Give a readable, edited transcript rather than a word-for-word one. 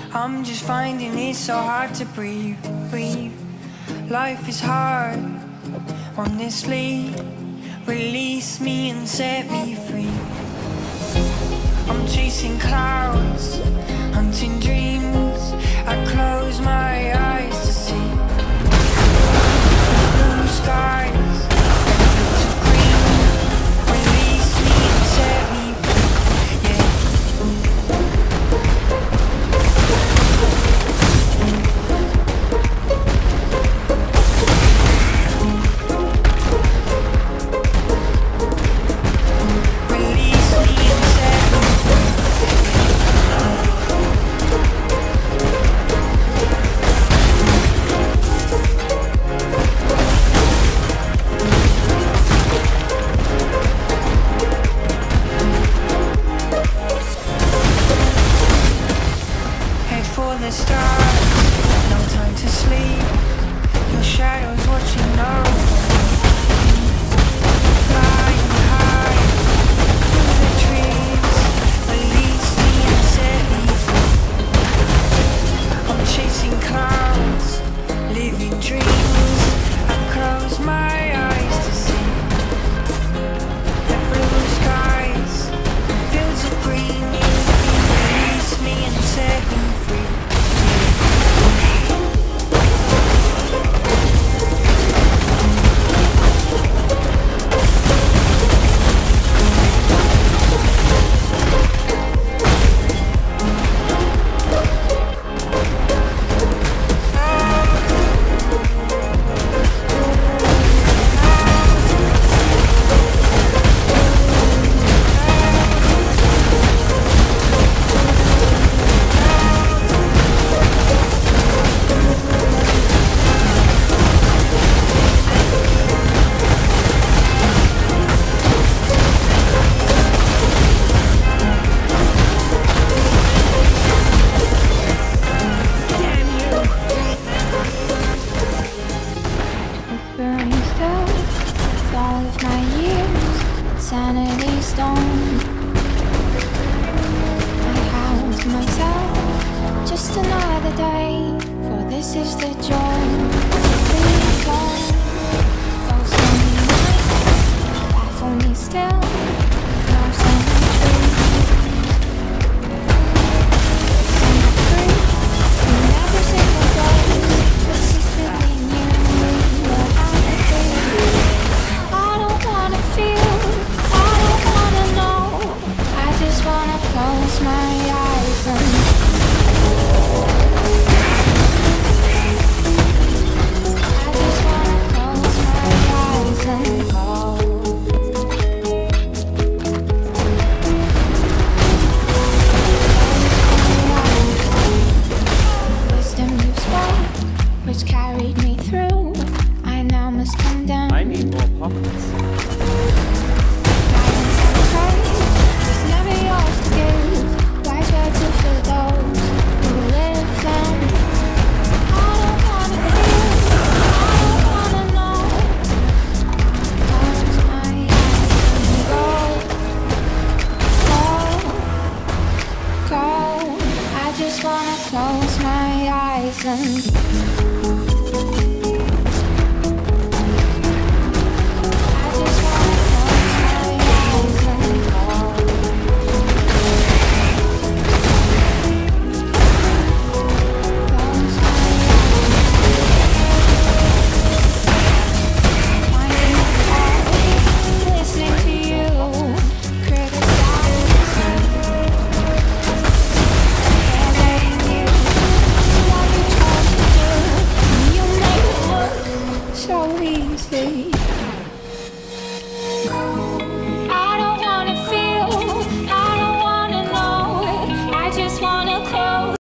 I'm just finding it so hard to breathe. Life is hard, honestly. Release me and set me free. I'm chasing clouds, hunting dreams. I close my eyes to see blue skies, fields of green. Release me and set me free. Yeah. The stars, no time to sleep. Your shadows watching over. Flying high through the trees, release me and set me free. I'm chasing clouds, living dreams. I close my eyes to see the blue skies, fields of green. Release me and set me free. All of my years, sanity stone. I hound myself, just another day, for this is the joy. Please don't go sunny nights, laugh on me still, no sunny trees. Set me free, in every single day, but secretly knew what I would be. I don't wanna feel, I don't wanna know. I just wanna close my eyes and I just wanna close my eyes and go. Wisdom you spoke, which carried me through, I now must condemn. I need more pockets. It's never yours to give. Wise words are for those who live them. I don't wanna feel, I don't wanna know. Close my eyes and go. I just wanna close my eyes and